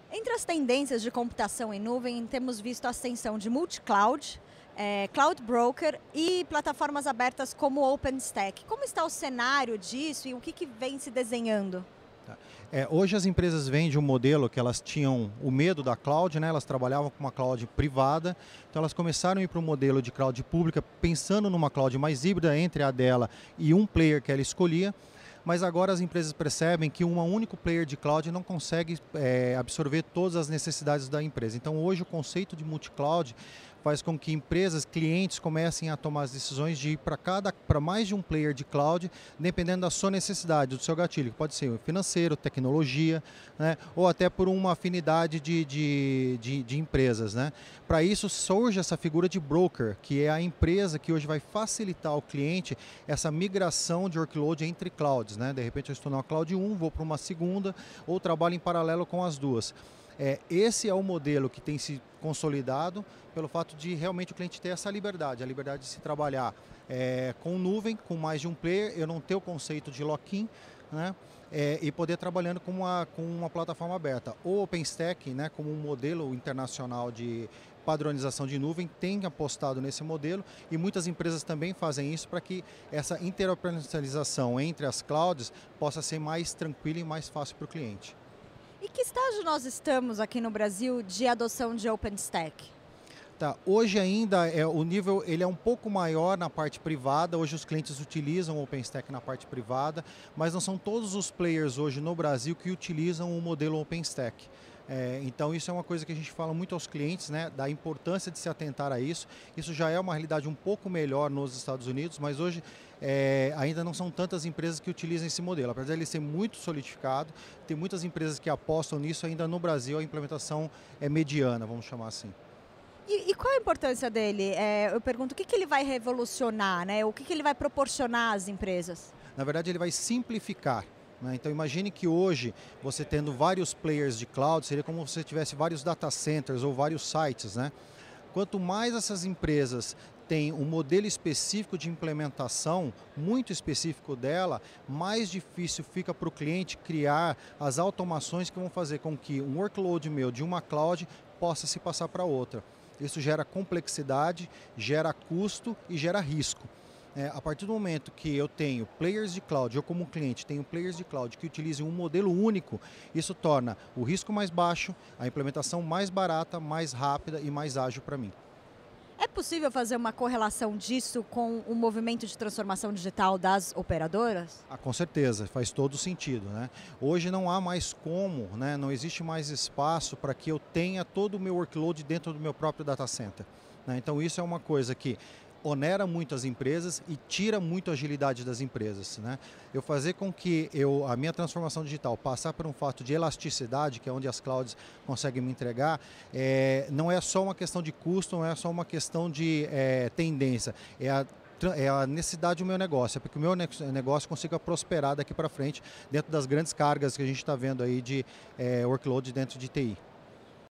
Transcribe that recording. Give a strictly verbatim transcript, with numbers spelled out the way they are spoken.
Entre as tendências de computação em nuvem, temos visto a ascensão de multi-cloud, eh, cloud broker e plataformas abertas como o OpenStack. Como está o cenário disso e o que, que vem se desenhando? Tá. É, hoje as empresas vêm de um modelo que elas tinham o medo da cloud, né? Elas trabalhavam com uma cloud privada, então elas começaram a ir para um modelo de cloud pública, pensando numa cloud mais híbrida entre a dela e um player que ela escolhia. Mas agora as empresas percebem que um único player de cloud não consegue é, absorver todas as necessidades da empresa. Então hoje o conceito de multi-cloud faz com que empresas, clientes comecem a tomar as decisões de ir para cada, para mais de um player de cloud, dependendo da sua necessidade, do seu gatilho, que pode ser financeiro, tecnologia, né, ou até por uma afinidade de, de, de, de empresas, né. Para isso surge essa figura de broker, que é a empresa que hoje vai facilitar ao cliente essa migração de workload entre clouds, né. De repente eu estou na cloud um, vou para uma segunda, ou trabalho em paralelo com as duas. É, esse é o modelo que tem se consolidado pelo fato de realmente o cliente ter essa liberdade, a liberdade de se trabalhar é, com nuvem, com mais de um player, eu não ter o conceito de lock-in, né, é, e poder trabalhando com uma, com uma plataforma aberta. O OpenStack, né, como um modelo internacional de padronização de nuvem, tem apostado nesse modelo e muitas empresas também fazem isso para que essa interoperacionalização entre as clouds possa ser mais tranquila e mais fácil para o cliente. E que estágio nós estamos aqui no Brasil de adoção de OpenStack? Tá, hoje ainda é, o nível ele é um pouco maior na parte privada, hoje os clientes utilizam o OpenStack na parte privada, mas não são todos os players hoje no Brasil que utilizam o modelo OpenStack. É, então isso é uma coisa que a gente fala muito aos clientes, né, da importância de se atentar a isso. Isso já é uma realidade um pouco melhor nos Estados Unidos, mas hoje é, ainda não são tantas empresas que utilizam esse modelo. Apesar de ele ser muito solidificado, tem muitas empresas que apostam nisso, ainda no Brasil a implementação é mediana, vamos chamar assim. E, e qual a importância dele? É, eu pergunto, o que, que ele vai revolucionar, né? O que, que ele vai proporcionar às empresas? Na verdade, ele vai simplificar. Né? Então, imagine que hoje, você tendo vários players de cloud, seria como se você tivesse vários data centers ou vários sites. Né? Quanto mais essas empresas têm um modelo específico de implementação, muito específico dela, mais difícil fica para o cliente criar as automações que vão fazer com que um workload meu de uma cloud possa se passar para outra. Isso gera complexidade, gera custo e gera risco. É, a partir do momento que eu tenho players de cloud, eu como cliente tenho players de cloud que utilizem um modelo único, isso torna o risco mais baixo, a implementação mais barata, mais rápida e mais ágil para mim. É possível fazer uma correlação disso com o movimento de transformação digital das operadoras? Ah, com certeza, faz todo sentido. Né? Hoje não há mais como, né? Não existe mais espaço para que eu tenha todo o meu workload dentro do meu próprio data center. Né? Então isso é uma coisa que onera muito as empresas e tira muito a agilidade das empresas. Né? Eu fazer com que eu, a minha transformação digital passar por um fato de elasticidade, que é onde as clouds conseguem me entregar, é, não é só uma questão de custo, não é só uma questão de é, tendência, é a, é a necessidade do meu negócio, é porque o meu negócio consiga prosperar daqui para frente dentro das grandes cargas que a gente está vendo aí de é, workload dentro de T I.